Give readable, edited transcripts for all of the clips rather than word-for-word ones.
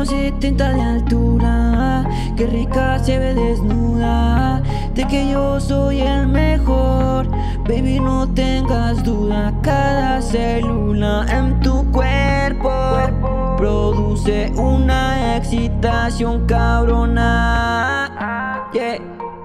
1,70 de altura, qué rica se ve desnuda, de que yo soy el mejor. Baby, no tengas duda, cada célula en tu cuerpo produce una excitación cabrona. Yeah.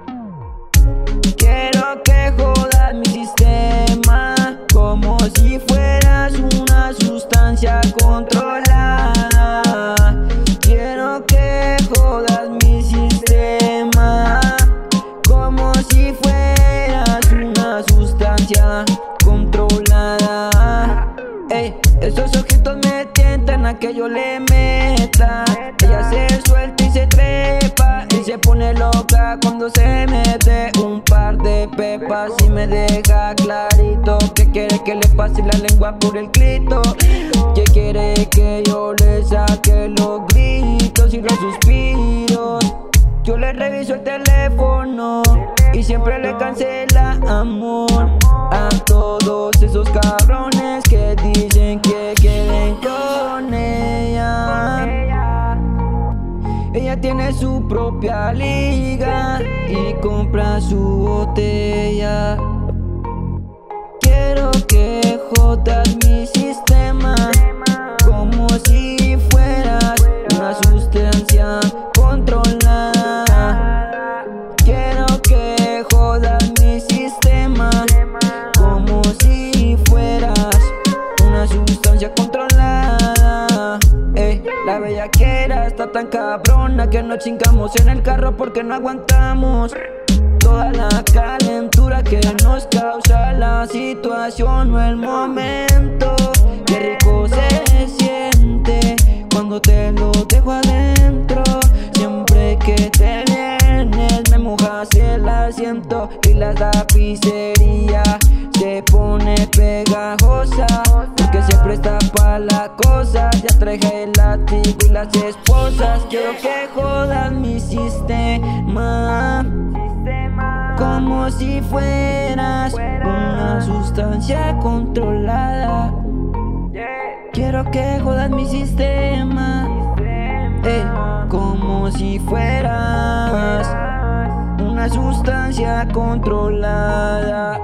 Quiero que jodas mi sistema como si fueras una sustancia controlada. Quiero que jodas mi sistema como si fueras una sustancia controlada. Ey, esos ojitos me tientan a que yo le meta. Ella se suelta y se trepa y se pone loca cuando se mete un par de pepas y me deja clarito que quiere que le pase la lengua por el clito, que quiere que yo le saque los gritos y los suspiros. Yo le reviso el teléfono y siempre le cancela amor a todos esos cabrones que dicen que quieren con ella. Ella tiene su propia liga y compra su botella. Quiero que jodas mi sistema como si fueras una sustancia controlada. Quiero que jodas mi sistema como si fueras una sustancia controlada. Ey, la bellaquera está tan cabrona que nos chingamos en el carro porque no aguantamos toda la calentura que nos causa la situación o el momento. Qué rico se siente cuando te lo dejo adentro. Siempre que te vienes me mojas el asiento y la tapicería se pone pegajosa porque se presta pa' la cosa. Ya traje el látigo y las esposas. Quiero que jodas mi sistema como si fueras una sustancia controlada. Quiero que jodas mi sistema como si fueras una sustancia controlada.